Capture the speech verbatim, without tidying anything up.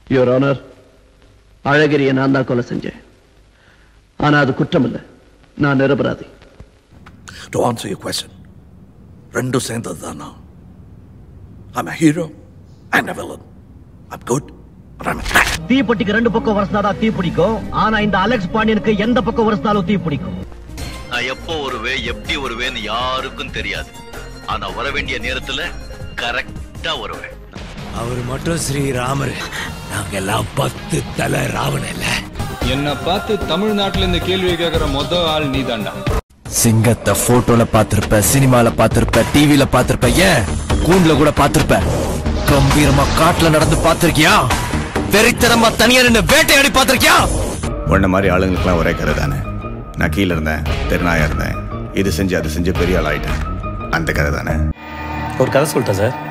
Your honour, அழகிரியை நான் தான் கொலை செஞ்சேன். ஆனா அது குற்றம் இல்லை, நான் நிரபராதி. To answer your question, ரெண்டும் சேர்ந்தது தான் நான். I'm a hero and a villain. I'm good, but I'm a bad. தீப்பெட்டிக்கு ரெண்டு பக்கம் வரஸ்தாதான் தீ பிடிக்கும். ஆனா இந்த அலெக்ஸ் பாண்டியனுக்கு எந்த பக்கம் வரஸ்தாலும் தீ பிடிக்கும். நான் எப்போ வருவே எப்படி வருவேன்னு யாருக்கும் தெரியாது. ஆனா வர வேண்டிய நேரத்துல கரெக்டா வருவேன். அவர் மட்டும் ஸ்ரீராமர், நாங்க எல்லாம் பத்து தலை ராவணன் இல்ல. என்ன பார்த்து தமிழ்நாட்டுல இந்த கேள்வி கேட்கிற மொத ஆள் நீதாண்டா. சிங்கத்தை போட்டோல பாத்திருப்ப, சினிமால பாத்திருப்ப, டிவில பாத்திருப்ப, ஏன் கூண்டுல கூட பாத்திருப்ப. கம்பீரமா காட்டுல நடந்து பாத்திருக்கியா? வெறித்தனமா தனியா நின்று வேட்டையாடி பாத்திருக்கியா? உன்ன மாதிரி ஆளுங்களுக்குலாம் ஒரே கதை தானே. நான் கீழே இருந்தேன், தெருநாயா இருந்தேன், இது செஞ்சு அது செஞ்சு பெரிய ஆள் ஆயிட்டேன். அந்த கதை தானே. ஒரு கதை சொல்லிட்டேன் சார்.